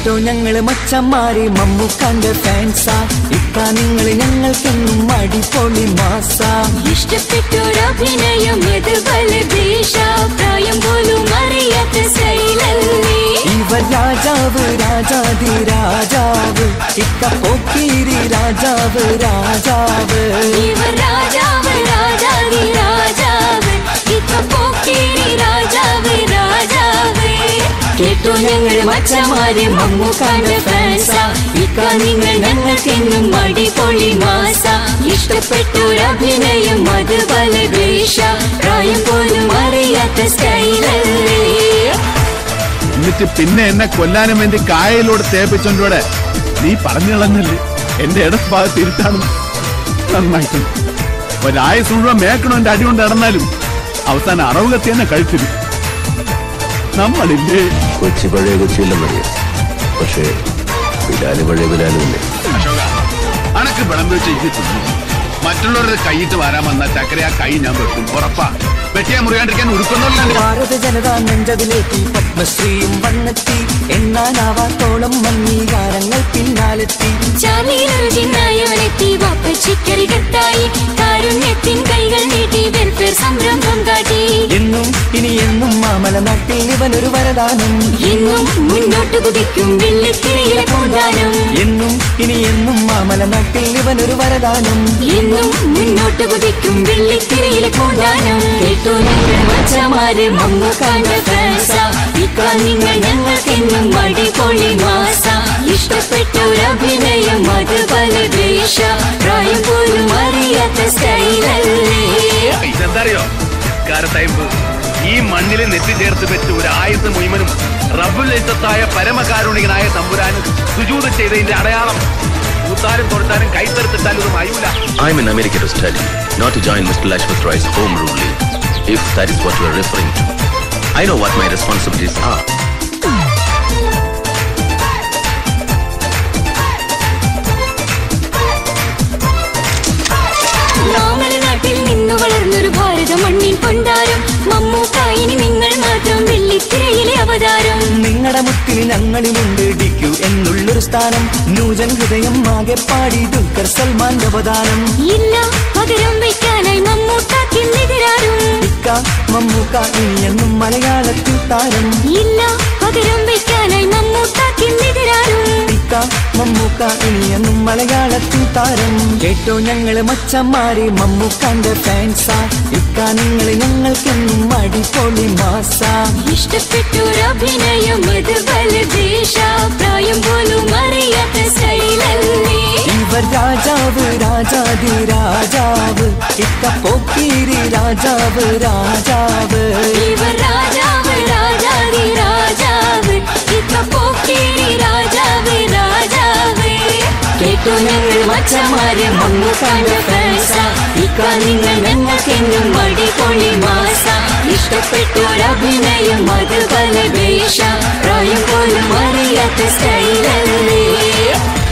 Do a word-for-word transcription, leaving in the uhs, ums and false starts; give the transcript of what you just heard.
കേട്ടോ ഞങ്ങള് മച്ചന്മാരെ മമ്മൂക്കാന്റെ ഫാൻസാ. ഇക്ക നിങ്ങള് ഞങ്ങൾക്കെന്നും അടിപൊളി മാസാ. ഇഷ്ടപ്പെട്ടൊരഭിനയം ഇത് ബലദേശ, പ്രായം പോലും അറിയാത്ത സ്റ്റൈലല്ലേ. ഇവർ രാജാവ് രാജാതി രാജാവ്, ഇക്ക പോക്കീരി രാജാവ് രാജാവ്. ഇവർ രാജാവ് രാജാതി രാജാവ്, ഇക്ക പോക്കീരി രാജാവ് രാജാവ്. കേട്ടോ ഞങ്ങൾ മച്ചന്മാരെ മമ്മൂക്കാന്റെ ഫാൻസാ. ഇക്ക നിങ്ങൾ ഞങ്ങൾക്കെന്നും അടിപൊളി മാസാ. ഇഷ്ടപ്പെട്ടൊരഭിനയം അത് ബലദേശ, പ്രായം പോലും അറിയാത്ത സ്റ്റൈലല്ലേ. എന്നിട്ട് പിന്നെ എന്നെ കൊല്ലാനും വേണ്ടി കായലോട് തേപ്പിച്ചോണ്ടോടെ നീ പറഞ്ഞു കളഞ്ഞല്ലേ എന്റെ ഇടഭാഗത്ത് ഇരുത്താനും. നന്നായിട്ടുണ്ട്. ഒരായുസ് മുഴുവൻ മേക്കണോ എന്റെ അടി കൊണ്ട് നടന്നാലും അവസാനം അറവ് കത്തി തന്നെ കഴിച്ചിരും. നമ്മളില്ലേ കൊച്ചി പഴയ കൊച്ചിയില്ലെന്നറിയാം, പക്ഷേ ബിലാല് പഴയ ബിലാലുമില്ലേ. അശോക അനക്ക് വിളം വെച്ച് എനിക്ക് തിന്നു. മറ്റുള്ളവരുടെ കൈയിട്ട് വരാൻ വന്ന ചക്കര ആ കൈ ഞാൻ വെക്കും, ഉറപ്പാ. വെട്ടിയാ മുറിയാണ്ടിരിക്കാൻ ഉടുക്കുന്നില്ല. ഭാരത ജനത നെഞ്ചതിലേറ്റി പത്മശ്രീയും വന്നെത്തി. എണ്ണാനാവാത്തോളം അംഗീകാരങ്ങൾ പിന്നാലെത്തി. ചാലിയറിനായവനെത്തി വാപ്പച്ചിക്കരികത്തായി, കാരുണ്യത്തിൻ കൈകൾ നീട്ടി വെൽഫെയർ സംരംഭം കാട്ടി. എന്നും ഇനി എന്നും മാമല നാട്ടിൽ ഇവനൊരു വരദാനം. എന്നും മുന്നോട്ട് കുതിക്കും വെള്ളിത്തിരയിലെ പൂന്താനം. എന്നും ഇനി എന്നും മാമല നാട്ടിൽ ഇവനൊരു വരദാനം. എന്നും മുന്നോട്ട് കുതിക്കും വെള്ളിത്തിരയിലെ പൂന്താനം. കേട്ടോ ഞങ്ങൾ മച്ചന്മാരെ മമ്മൂക്കാന്റെ ഫാൻസാ. ഇക്ക നിങ്ങൾ ഞങ്ങൾക്കെന്നും അടിപൊളി മാസാ. ഇഷ്ടപ്പെട്ടൊരഭിനയം അത് ബലദേശ, പ്രായം പോലും അറിയാത്ത സ്റ്റൈലല്ലേ. ഇതെന്തറിയോ കാരത്തയമ്പ് ഈ മണ്ണിൽ നെറ്റിച്ചേർത്ത് വെച്ച് ഒരു ആയുധ മുഴുവനും റബ്ബുലൈസത്തായ പരമകാരുണികനായ തമ്പുരാനും സുജൂദ് ചെയ്തതിന്റെ അടയാളം. കൂത്താനും തൊടുത്താനും കൈത്തെടുത്തിട്ടാലും ഇത് മയൂല. I'm in America to study, not to join Mister Lashpat Roy's home rule league. If that is what you are referring to, I know what my responsibilities are. നാട്ടിൽ നിന്നു വളർന്നൊരു ഭാരത മണ്ണിൻ കൊണ്ടാരം. മമ്മൂക്കായിനി നിങ്ങൾ മാത്രം വെള്ളിത്തിരയിലെ അവതാരം. നിങ്ങളുടെ മുത്തിൽ ഞങ്ങളിലുണ്ട് ഡിക്യു എന്നുള്ളൊരു സ്ഥാനം. ന്യൂജൻ ഹൃദയം ആകെ പാടി ദുൽഖർ സൽമാന്റെ അവതാരം. ഇല്ല പകരം വയ്ക്കാനായി മമ്മൂക്കാക്കെതിരാരും. ഇക്ക മമ്മൂക്ക ഇനിയെന്നും മലയാളത്തിൽ താരം. ഇല്ല പകരം വയ്ക്കാനായി മമ്മൂക്കാക്കെതിരാരും. ഇക്ക മമ്മൂക്ക ഇനിയെന്നും മലയാളത്തിൽ താരം. കേട്ടോ ഞങ്ങള് മച്ചന്മാരെ മമ്മൂക്കാന്റെ ഫാൻസാ. ഇക്ക നിങ്ങള് ഞങ്ങൾക്കെന്നും അടിപൊളി മാസാ. ഇഷ്ടപ്പെട്ടൊരഭിനയം ഇത് ബലദേശ, പ്രായം പോലും അറിയാത്ത സ്റ്റൈലല്ലേ. ഇവർ രാജാവ് രാജാതി രാജാവ്, ഇക്ക പോക്കീരി രാജാവ് രാജാവ്. ഇവർ രാജാവ് രാജാതി രാജാവ്, ഇക്ക പോക്കീരി രാജാവ് രാജാവ്. കേട്ടോ ഞങ്ങൾ മച്ചന്മാരെ മമ്മൂക്കാന്റെ ഫാൻസാ. ഇക്ക നിങ്ങൾ ഞങ്ങൾക്കെന്നും അടിപൊളി മാസാ. ഇഷ്ടപ്പെട്ടൊരഭിനയം അത് ബലദേശ, പ്രായം പോലും അറിയാത്ത സ്റ്റൈലല്ലേ.